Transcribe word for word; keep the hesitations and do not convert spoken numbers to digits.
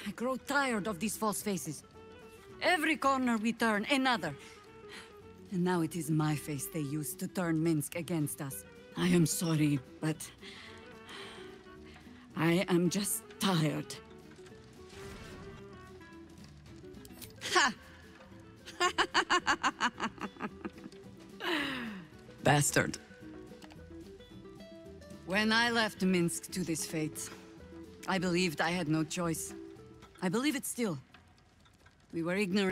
I grow tired of these false faces. Every corner we turn, another. And now it is my face they use to turn Minsk against us. I am sorry, but... I am just tired. Ha! Bastard. When I left Minsk to this fate, I believed I had no choice. I believe it still. We were ignorant.